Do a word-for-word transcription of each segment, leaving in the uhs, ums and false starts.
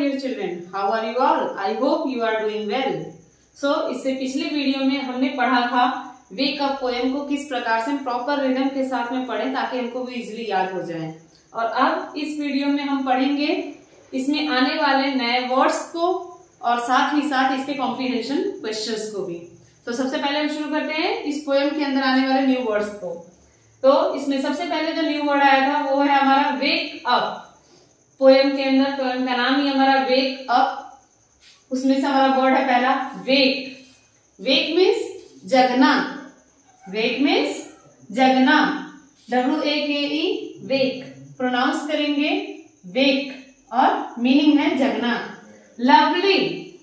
dear children, how are you all? I hope you are doing well. So इससे पिछले video में हमने पढ़ा था वेक अप पोएम को किस प्रकार से हम प्रॉपर रिदम के साथ में पढ़ें ताकि हमको भी इजीली याद हो जाए। और अब इस वीडियो में हम पढ़ेंगे इसमें आने वाले नए वर्ड्स को और साथ ही साथ इसके कॉम्प्रिहेंशन क्वेश्चंस को भी। तो सबसे पहले हम शुरू करते हैं इस पोएम के अंदर आने वाले न्यू वर्ड्स को। तो इसमें सबसे पहले जो न्यू वर्ड आया था वो है हमारा वेक अप। पोएम के अंदर पोएम का नाम ही हमारा वेक अप, उसमें से हमारा वर्ड है पहला वेक। वेक मीन्स जगना, वेक मीन्स जगना, डब्ल्यू ए के ई वेक, प्रोनाउंस करेंगे वेक और मीनिंग है जगना। लवली,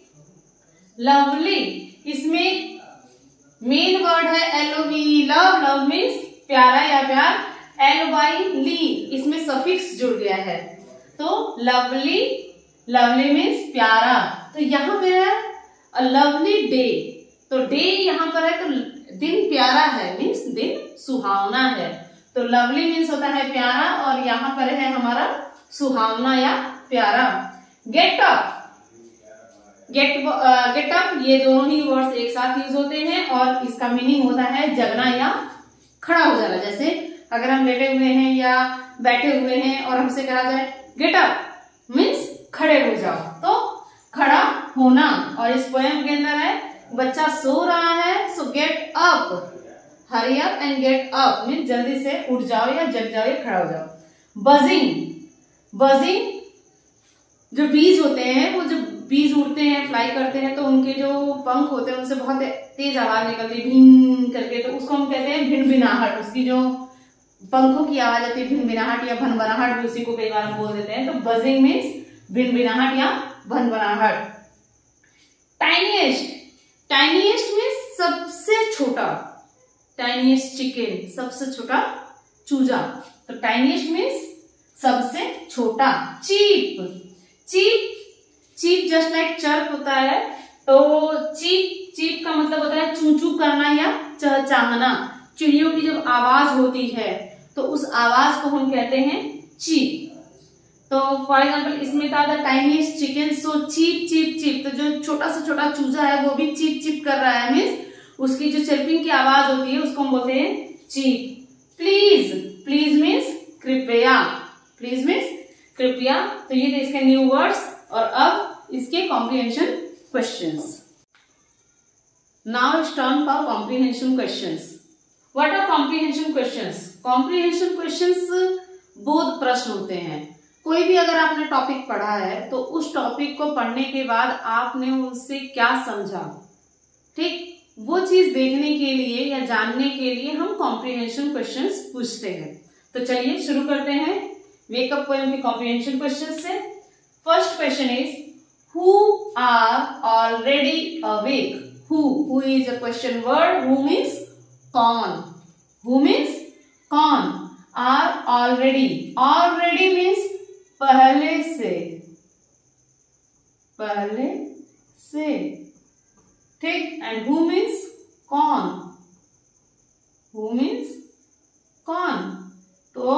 लवली इसमें मेन वर्ड है L O V, love, love means प्यारा या प्यार, एल वाई ली इसमें सफिक्स जुड़ गया है तो लवली, लवली मीन्स प्यारा। तो यहाँ पे है अ लवली डे, तो डे यहाँ पर है तो दिन प्यारा है मीन्स दिन सुहावना है। तो लवली मीन्स होता है प्यारा और यहाँ पर है हमारा सुहावना या प्यारा। Get up, get get up ये दोनों ही वर्ड्स एक साथ यूज होते हैं और इसका मीनिंग होता है जगना या खड़ा हो जाना। जैसे अगर हम लेटे हुए हैं या बैठे हुए हैं और हमसे कहा जाए गेट अप मीन्स खड़े हो जाओ, तो खड़ा होना। और इस पोएम के अंदर है बच्चा सो रहा है so get up, hurry up and get up means जल्दी से उठ जाओ या जग जाओ या खड़ा हो जाओ। बजिंग, बजिंग जो बीज होते हैं वो जब बीज उड़ते हैं फ्लाई करते हैं तो उनके जो पंख होते हैं उनसे बहुत तेज आवाज निकलती है भिन करके, तो उसको हम कहते हैं भिनभिनाहट। उसकी जो पंखों की आवाज आती है भिनभिनाहट या भनभनाहट भी उसी को कई बार हम बोल देते हैं। तो बजिंग मीन्स भिनभिनाहट या भनभनाहट। टाइनीएस्ट, टाइनीएस्ट मीन्स सबसे छोटा, टाइनीएस्ट चिकन सबसे छोटा चूजा, तो टाइनीएस्ट मीन्स सबसे छोटा। Cheep, cheep, cheep just like chirp होता है, तो चीप, चीप का मतलब होता है चू चू करना या चहचहाना। चिड़ियों की जब आवाज होती है तो उस आवाज को हम कहते हैं चीप। तो फॉर एग्जाम्पल इसमें था the tiniest chicken so cheep cheep cheep, तो जो छोटा से छोटा चूजा है वो भी चीप चीप कर रहा है मीन्स उसकी जो चिरपिंग की आवाज होती है उसको हम बोलते हैं चीप। प्लीज, प्लीज मीन्स कृपया, प्लीज मीन्स कृपया। तो ये थे इसके न्यू वर्ड्स और अब इसके comprehension questions. Now it's turn for comprehension questions. What are comprehension questions? Comprehension questions बोध प्रश्न होते हैं। कोई भी अगर आपने टॉपिक पढ़ा है तो उस टॉपिक को पढ़ने के बाद आपने उनसे क्या समझा, ठीक, वो चीज देखने के लिए या जानने के लिए हम कॉम्प्रिहेंशन क्वेश्चंस पूछते हैं। तो चलिए शुरू करते हैं वेक अप पोएम के कॉम्प्रिहेंशन क्वेश्चंस से। First question is who are already awake. Who, who is a question word, who means कौन, हु मीन्स कौन, आर ऑलरेडी, ऑलरेडी मीन्स पहले से, पहले से, ठीक, एंड हु मीन्स कौन, हु मीन्स कौन। तो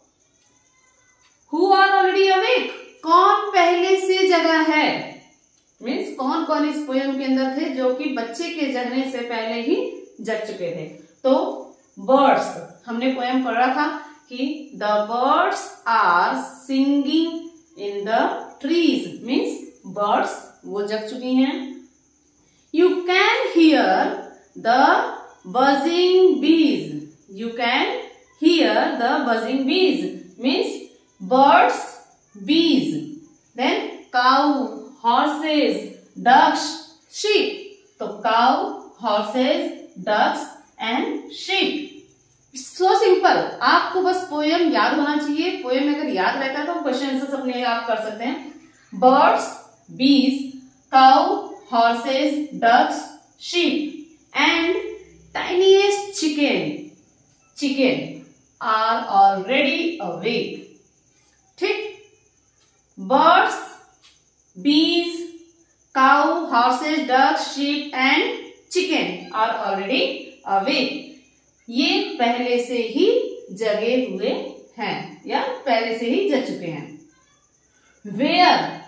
हु आर ऑलरेडी अवेक, कौन पहले से जगा है, मीन्स कौन कौन इस पोएम के अंदर थे जो कि बच्चे के जगने से पहले ही जग चुके थे। तो बर्ड्स, हमने पोएम पढ़ा था कि the birds are singing in the trees means birds वो जग चुकी हैं। You can hear the buzzing bees, you can hear the buzzing bees means birds, bees. Then cow, horses, ducks, sheep, तो cow, horses, ducks and sheep. So simple, आपको बस poem याद होना चाहिए। पोएम अगर याद रहता है तो क्वेश्चन आंसर्स अपने आप कर सकते हैं। Birds, bees, cow, horses, ducks, sheep and tiniest chicken, chicken are already awake, ठीक। Birds, bees, cow, horses, ducks, sheep and chicken are already awake, ये पहले से ही जगे हुए हैं या पहले से ही जग चुके हैं। Where,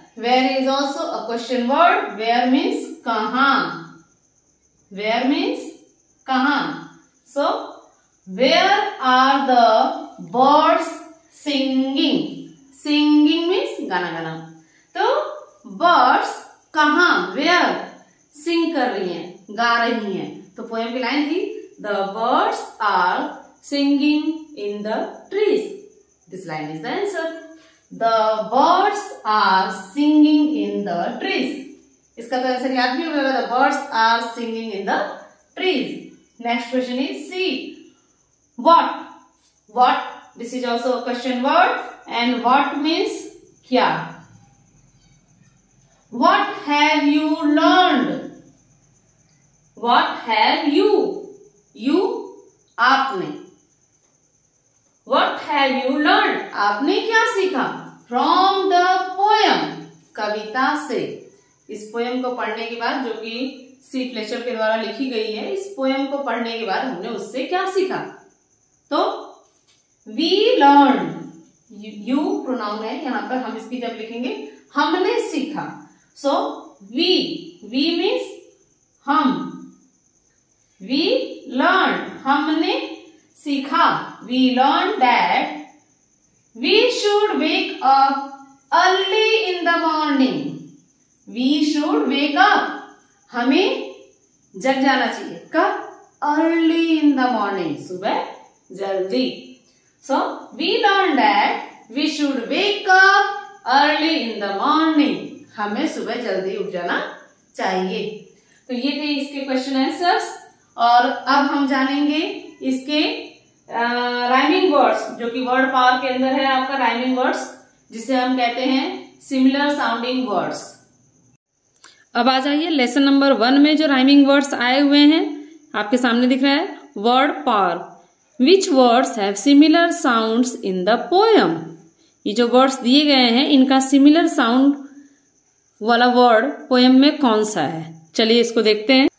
Where is also a question word. Where means kahan. Where means kahan. So where are the birds singing? Singing means गाना गाना. तो birds कहाँ, where sing कर रही हैं, गा रही हैं. तो पोएम की लाइन थी the birds are singing in the trees. This line is the answer. The birds are singing in the trees. इसका तो आंसर याद भी होगा. The birds are singing in the trees. Next question is C. What? What? This is also a question word. And what means क्या? What have you learned? What have you? You आपने. What have you learned? आपने क्या सीखा? From the poem. कविता से. इस poem को पढ़ने के बाद, जो कि सी फ्लेचर के द्वारा लिखी गई है, इस पोएम को पढ़ने के बाद हमने उससे क्या सीखा? तो we learned. यू प्रोनाउन है यहाँ पर, हम इसकी जब लिखेंगे हमने सीखा. सो वी, वी मीन्स हम. वी लर्न, हमने सीखा. We learn that we should wake up early in the morning. We should wake up, हमें जग जाना चाहिए. कब? अर्ली इन द मॉर्निंग, सुबह जल्दी. So we learned that we should wake up early in the morning. हमें सुबह जल्दी उठ जाना चाहिए. तो ये थे इसके क्वेश्चन आंसर्स. और अब हम जानेंगे इसके राइमिंग वर्ड्स, जो कि वर्ड पावर के अंदर है आपका राइमिंग वर्ड्स, जिसे हम कहते हैं सिमिलर साउंडिंग वर्ड्स. अब आ जाइए लेसन नंबर वन में जो राइमिंग वर्ड्स आए हुए हैं, आपके सामने दिख रहा है word power. Which words have similar sounds in the poem? ये जो वर्ड्स दिए गए हैं, इनका सिमिलर साउंड वाला वर्ड पोएम में कौन सा है? चलिए इसको देखते हैं.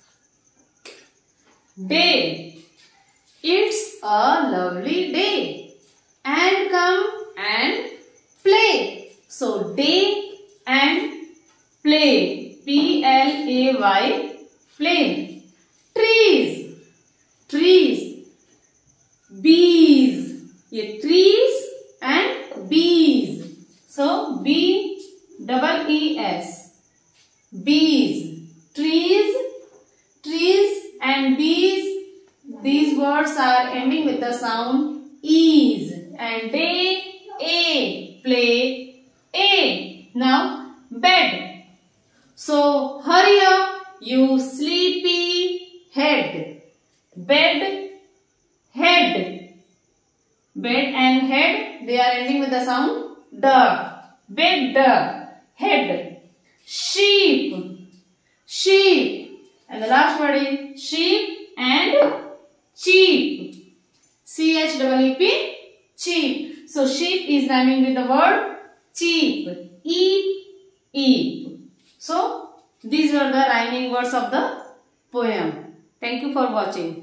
Day. It's a lovely day. And come and play. So day and play. P L A Y. Play. Trees. Trees. Bees. ये trees and bees. So B double E S. Bees. Trees, trees and bees. These words are ending with the sound e's. And day, a, play, a. Now bed. So hurry up, you sleepy head. Bed, head. Bed and head, they are ending with the sound d. Bed, head. Sheep, sheep. And the last word is sheep and cheap. C H E E P, cheap. So sheep is rhyming with the word cheap. Eep, eep. So these were the rhyming words of the poem. Thank you for watching.